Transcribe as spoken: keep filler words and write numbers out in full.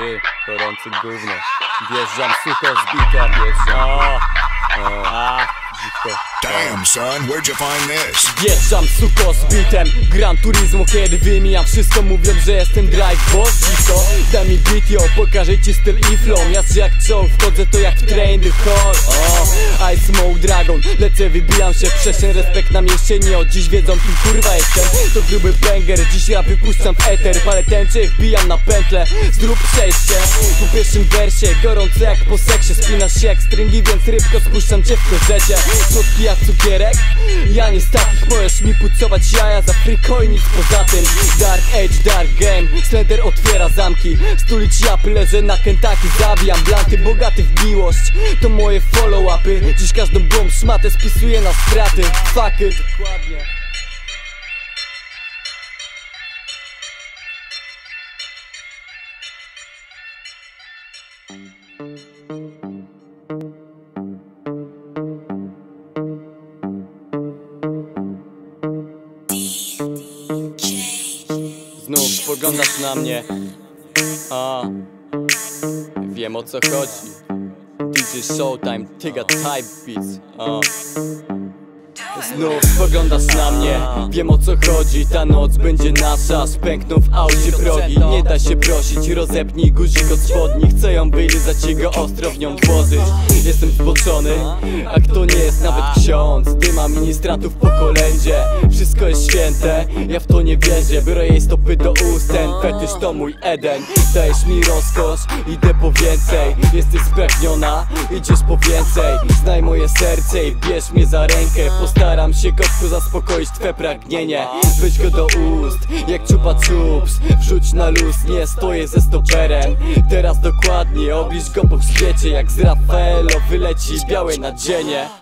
Ty, gorący gówno. Wjeżdżam sucho z bitem, wjeżdżam. O, o, a, dziwko. Damn son, where'd you find this? Wjeżdżam suko z bitem, Gran Turismo, kiedy wymijam wszystko, mówią, że jestem drive boss. Dziwko, daj mi beat, yo, pokażę ci styl i flow. Jazd jak czoł, wchodzę to jak w train the hall. O, I smoke dragon, lecę, wybijam się w przestrzeń. Respekt na mieście, nie od dziś wiedzą kim kurwa jestem. To gruby banger, dziś ja wypuszczam w eter. Parę tęczy, wbijam na pętlę, zrób przejście. Tu w pierwszym wersie, gorąco jak po seksie. Spinasz się jak stringi, więc rybko spuszczam cię w klozecie. Słodki jak cukierek? Ja nie z takich, możesz mi pucować jaja za friko i nic poza tym. Dark Age, Dark Game, Slender otwiera zamki. Stulić japy, leżę na Kentucky, zabijam blanty. Bogaty w miłość, to moje follow-upy. Dziś każdą bomb szmatę spisuję na straty. Fuck it. Dokładnie. Znów spoglądasz na mnie. A, wiem o co chodzi. D J Showtime, Tyga Type Beats. A. Znów spoglądasz na mnie, wiem o co chodzi. Ta noc będzie nasza, spękną w aucie progi. Nie da się prosić, rozepnij guzik od spodni. Chcę ją wylizać, jego ostro w nią włożyć. Jestem zboczony, a kto nie jest nawet ksiądz. Dyma ministrantów po kolędzie. Wszystko jest święte, ja w to nie wierzę. Biorę jej stopy do ust, ten fetysz to mój Eden. Dajesz mi rozkosz, idę po więcej. Jesteś spragniona, idziesz po więcej. Znaj moje serce i bierz mnie za rękę. Postaram się kotku zaspokoić twe pragnienie. Weź go do ust, jak Chupa Chups. Wrzuć na luz, nie stoję ze stoperem. Teraz dokładnie, obliż go po grzbiecie. Jak z Raffaello wyleci białe nadzienie.